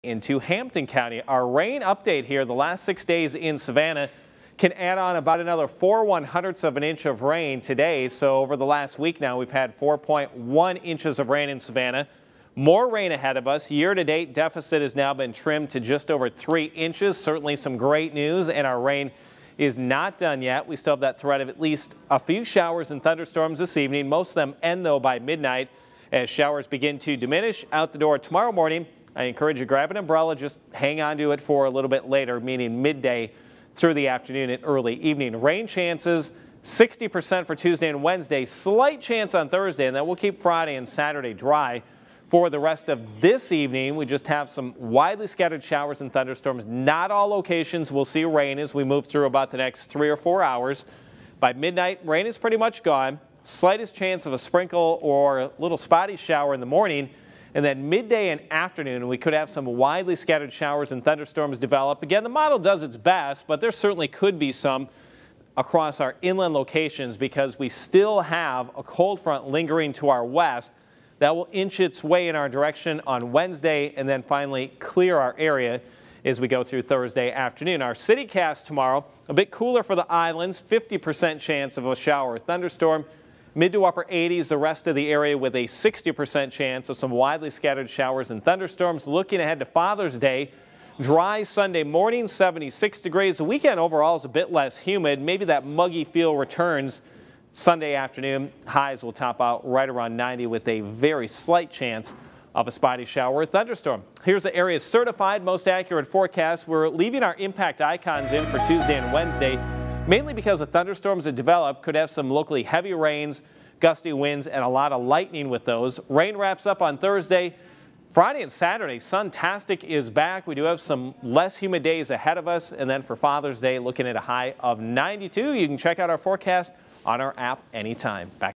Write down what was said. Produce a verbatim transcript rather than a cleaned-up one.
Into Hampton County. Our rain update here the last six days in Savannah can add on about another four one hundredths of an inch of rain today. So over the last week now we've had four point one inches of rain in Savannah. More rain ahead of us. Year-to-date deficit has now been trimmed to just over three inches. Certainly some great news, and our rain is not done yet. We still have that threat of at least a few showers and thunderstorms this evening. Most of them end though by midnight as showers begin to diminish. Out the door tomorrow morning, I encourage you to grab an umbrella, just hang on to it for a little bit later, meaning midday through the afternoon and early evening. Rain chances sixty percent for Tuesday and Wednesday, slight chance on Thursday, and then we'll keep Friday and Saturday dry. For the rest of this evening, we just have some widely scattered showers and thunderstorms. Not all locations will see rain as we move through about the next three or four hours. By midnight, rain is pretty much gone. Slightest chance of a sprinkle or a little spotty shower in the morning. And then midday and afternoon, we could have some widely scattered showers and thunderstorms develop. Again, the model does its best, but there certainly could be some across our inland locations because we still have a cold front lingering to our west that will inch its way in our direction on Wednesday and then finally clear our area as we go through Thursday afternoon. Our CityCast tomorrow, a bit cooler for the islands, fifty percent chance of a shower or thunderstorm. Mid to upper eighties, the rest of the area with a sixty percent chance of some widely scattered showers and thunderstorms. Looking ahead to Father's Day, dry Sunday morning, seventy-six degrees. The weekend overall is a bit less humid. Maybe that muggy feel returns Sunday afternoon. Highs will top out right around ninety with a very slight chance of a spotty shower or thunderstorm. Here's the area's certified most accurate forecast. We're leaving our impact icons in for Tuesday and Wednesday, mainly because the thunderstorms that develop could have some locally heavy rains, gusty winds, and a lot of lightning with those. Rain wraps up on Thursday. Friday and Saturday, Suntastic is back. We do have some less humid days ahead of us. And then for Father's Day, looking at a high of ninety-two. You can check out our forecast on our app anytime. Back